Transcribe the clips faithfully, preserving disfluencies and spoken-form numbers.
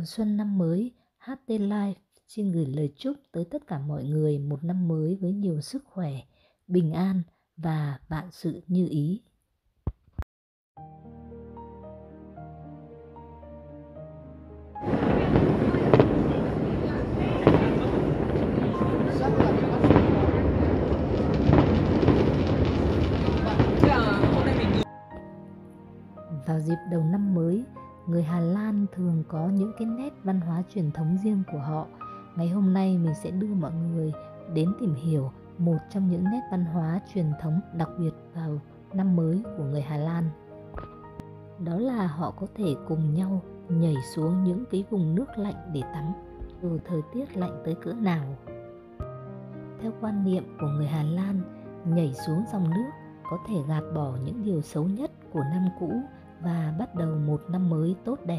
Mừng xuân năm mới, hát tê Live xin gửi lời chúc tới tất cả mọi người một năm mới với nhiều sức khỏe, bình an và vạn sự như ý. Vào dịp đầu năm mới, người Hà Lan thường có những cái nét văn hóa truyền thống riêng của họ. Ngày hôm nay mình sẽ đưa mọi người đến tìm hiểu một trong những nét văn hóa truyền thống đặc biệt vào năm mới của người Hà Lan. Đó là họ có thể cùng nhau nhảy xuống những cái vùng nước lạnh để tắm, dù thời tiết lạnh tới cỡ nào. Theo quan niệm của người Hà Lan, nhảy xuống dòng nước có thể gạt bỏ những điều xấu nhất của năm cũ và bắt đầu một năm mới tốt đẹp.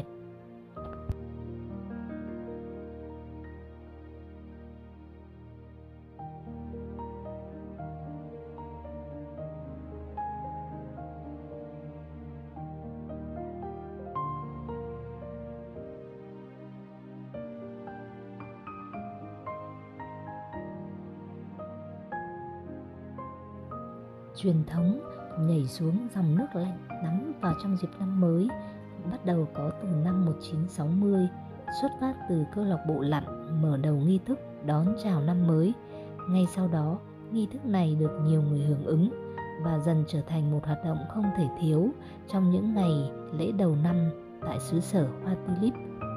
Truyền thống nhảy xuống dòng nước lạnh tắm vào trong dịp năm mới bắt đầu có từ năm một nghìn chín trăm sáu mươi, xuất phát từ câu lạc bộ lặn mở đầu nghi thức đón chào năm mới. Ngay sau đó, nghi thức này được nhiều người hưởng ứng và dần trở thành một hoạt động không thể thiếu trong những ngày lễ đầu năm tại xứ sở Hoa Tulip.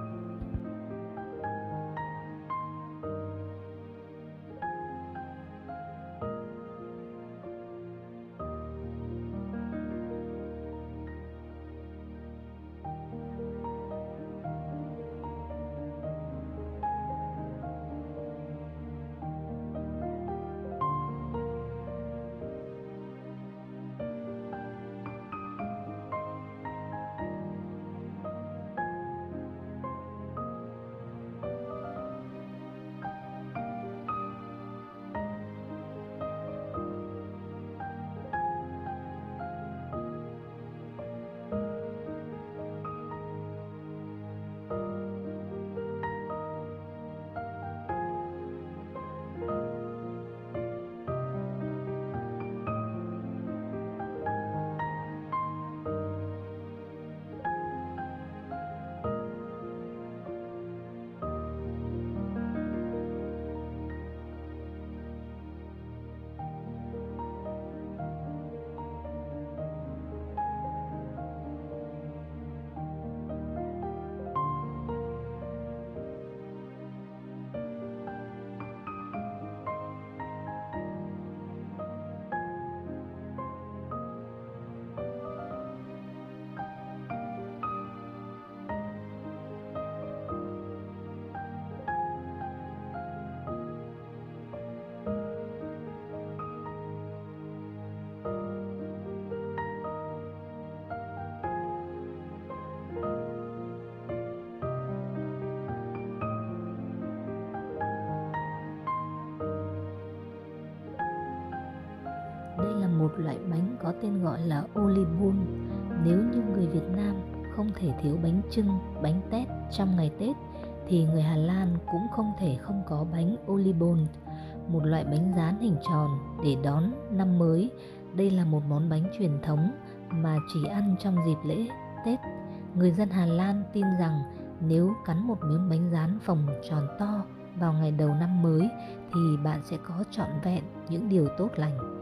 Đây là một loại bánh có tên gọi là olibon. Nếu như người Việt Nam không thể thiếu bánh chưng, bánh tét trong ngày Tết, thì người Hà Lan cũng không thể không có bánh olibon, một loại bánh rán hình tròn để đón năm mới. Đây là một món bánh truyền thống mà chỉ ăn trong dịp lễ Tết. Người dân Hà Lan tin rằng nếu cắn một miếng bánh rán phồng tròn to vào ngày đầu năm mới thì bạn sẽ có trọn vẹn những điều tốt lành.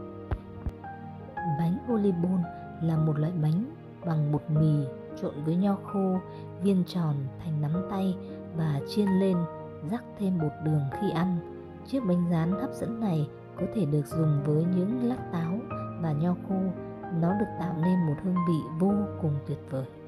Bánh olibon là một loại bánh bằng bột mì trộn với nho khô, viên tròn thành nắm tay và chiên lên, rắc thêm bột đường khi ăn. Chiếc bánh rán hấp dẫn này có thể được dùng với những lát táo và nho khô. Nó được tạo nên một hương vị vô cùng tuyệt vời.